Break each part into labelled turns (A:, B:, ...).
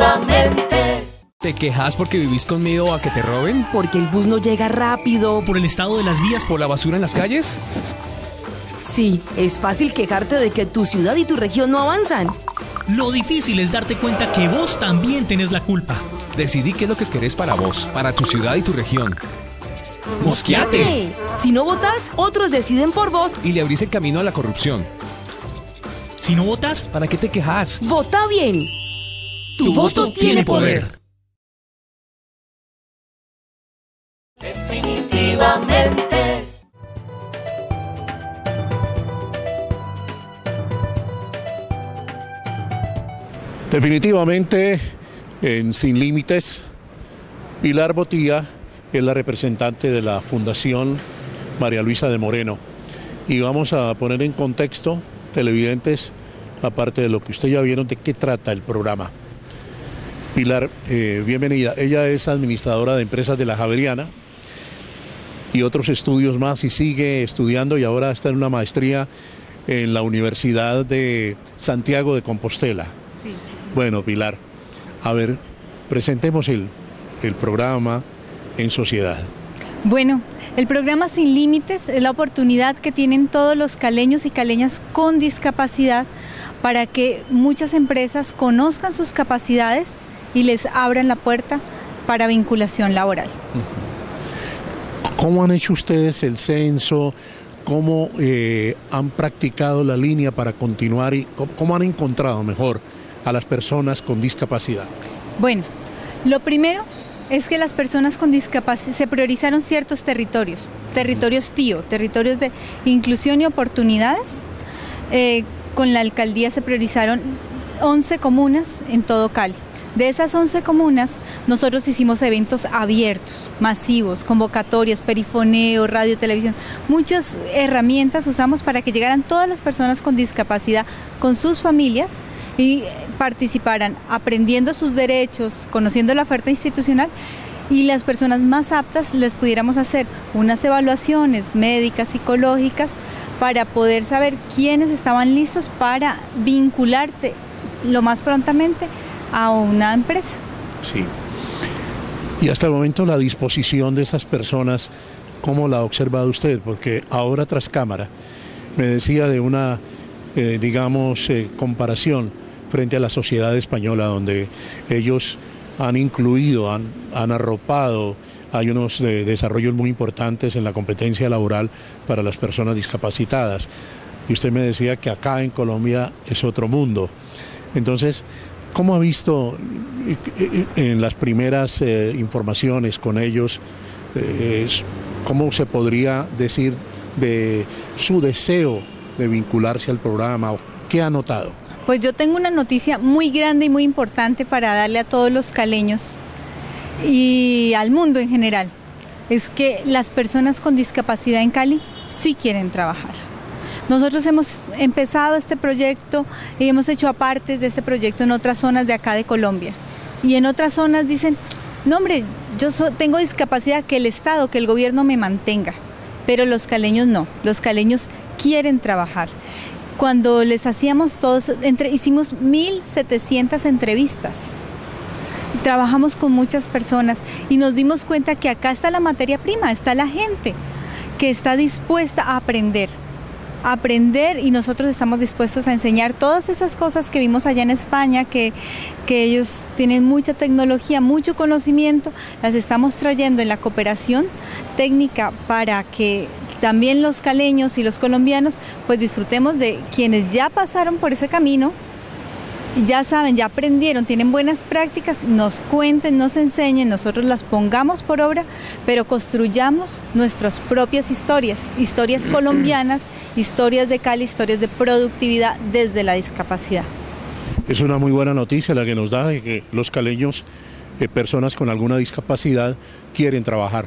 A: Definitivamente.
B: ¿Te quejas porque vivís con miedo a que te roben?
C: Porque el bus no llega rápido.
D: ¿Por el estado de las vías?
B: ¿Por la basura en las calles?
C: Sí, es fácil quejarte de que tu ciudad y tu región no avanzan.
D: Lo difícil es darte cuenta que vos también tenés la culpa.
B: Decidí qué es lo que querés para vos, para tu ciudad y tu región. ¡Mosqueate!
C: Si no votas, otros deciden por vos.
B: Y le abrís el camino a la corrupción.
D: Si no votas,
B: ¿para qué te quejas?
C: Vota bien.
D: Tu voto tiene poder.
A: Definitivamente.
E: Definitivamente, en Sin Límites, Pilar Botía es la representante de la Fundación María Luisa de Moreno. Y vamos a poner en contexto, televidentes, aparte de lo que ustedes ya vieron, de qué trata el programa. Pilar, bienvenida. Ella es administradora de empresas de La Javeriana y otros estudios más, y sigue estudiando y ahora está en una maestría en la Universidad de Santiago de Compostela.
F: Sí.
E: Bueno, Pilar, a ver, presentemos el programa en sociedad.
F: Bueno, el programa Sin Límites es la oportunidad que tienen todos los caleños y caleñas con discapacidad para que muchas empresas conozcan sus capacidades y les abran la puerta para vinculación laboral.
E: ¿Cómo han hecho ustedes el censo? ¿Cómo han practicado la línea para continuar? ¿Y cómo han encontrado mejor a las personas con discapacidad?
F: Bueno, lo primero es que las personas con discapacidad se priorizaron ciertos territorios, territorios TIO, territorios de inclusión y oportunidades. Con la alcaldía se priorizaron 11 comunas en todo Cali. De esas 11 comunas, nosotros hicimos eventos abiertos, masivos, convocatorias, perifoneo, radio, televisión. Muchas herramientas usamos para que llegaran todas las personas con discapacidad con sus familias y participaran aprendiendo sus derechos, conociendo la oferta institucional, y las personas más aptas les pudiéramos hacer unas evaluaciones médicas, psicológicas, para poder saber quiénes estaban listos para vincularse lo más prontamente a una empresa.
E: Sí. Y hasta el momento la disposición de esas personas, ¿cómo la ha observado usted? Porque ahora tras cámara me decía de una, comparación frente a la sociedad española, donde ellos han incluido, han arropado, hay unos desarrollos muy importantes en la competencia laboral para las personas discapacitadas. Y usted me decía que acá en Colombia es otro mundo. Entonces, ¿cómo ha visto en las primeras informaciones con ellos, cómo se podría decir de su deseo de vincularse al programa? ¿Qué ha notado?
F: Pues yo tengo una noticia muy grande y muy importante para darle a todos los caleños y al mundo en general. Es que las personas con discapacidad en Cali sí quieren trabajar. Nosotros hemos empezado este proyecto y hemos hecho apartes de este proyecto en otras zonas de acá de Colombia. Y en otras zonas dicen, no hombre, tengo discapacidad, que el Estado, que el gobierno me mantenga. Pero los caleños no, los caleños quieren trabajar. Cuando les hacíamos todos, hicimos 1.700 entrevistas. Trabajamos con muchas personas y nos dimos cuenta que acá está la materia prima, está la gente que está dispuesta a aprender, y nosotros estamos dispuestos a enseñar todas esas cosas que vimos allá en España, que ellos tienen mucha tecnología, mucho conocimiento, las estamos trayendo en la cooperación técnica para que también los caleños y los colombianos pues disfrutemos de quienes ya pasaron por ese camino, ya saben, ya aprendieron, tienen buenas prácticas, nos cuenten, nos enseñen, nosotros las pongamos por obra, pero construyamos nuestras propias historias, historias colombianas, historias de Cali, historias de productividad desde la discapacidad.
E: Es una muy buena noticia la que nos da, de que los caleños, personas con alguna discapacidad, quieren trabajar.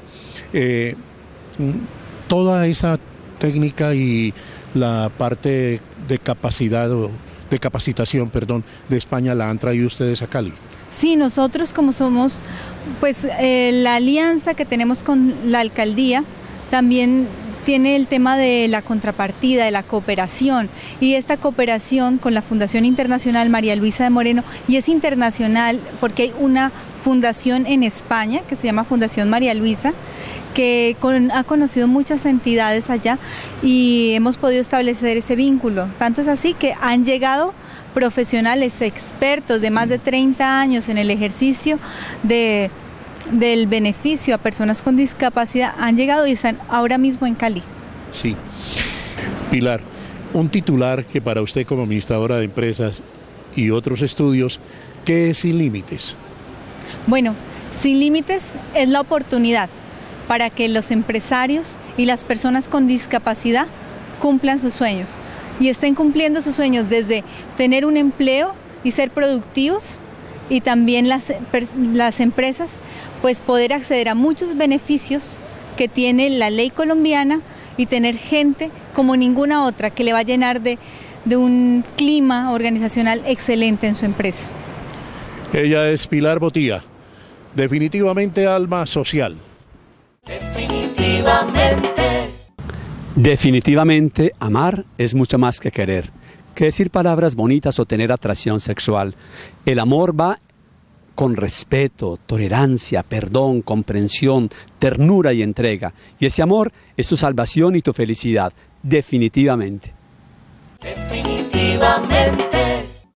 E: Toda esa técnica y la parte de capacitación, de España, ¿la han traído ustedes a Cali?
F: Sí, nosotros como somos, pues la alianza que tenemos con la alcaldía, también tiene el tema de la contrapartida, de la cooperación, y esta cooperación con la Fundación Internacional María Luisa de Moreno, y es internacional porque hay una fundación en España que se llama Fundación María Luisa, que ha conocido muchas entidades allá y hemos podido establecer ese vínculo. Tanto es así que han llegado profesionales expertos de más de 30 años en el ejercicio del beneficio a personas con discapacidad, han llegado y están ahora mismo en Cali.
E: Sí. Pilar, un titular que para usted como administradora de empresas y otros estudios, ¿qué es Sin Límites?
F: Bueno, Sin Límites es la oportunidad para que los empresarios y las personas con discapacidad cumplan sus sueños y estén cumpliendo sus sueños desde tener un empleo y ser productivos, y también las empresas pues poder acceder a muchos beneficios que tiene la ley colombiana y tener gente como ninguna otra que le va a llenar de un clima organizacional excelente en su empresa.
E: Ella es Pilar Botía, definitivamente alma social.
A: Definitivamente, amar es mucho más que querer, que decir palabras bonitas o tener atracción sexual. El amor va con respeto, tolerancia, perdón, comprensión, ternura y entrega. Y ese amor es tu salvación y tu felicidad, definitivamente.
G: Definitivamente.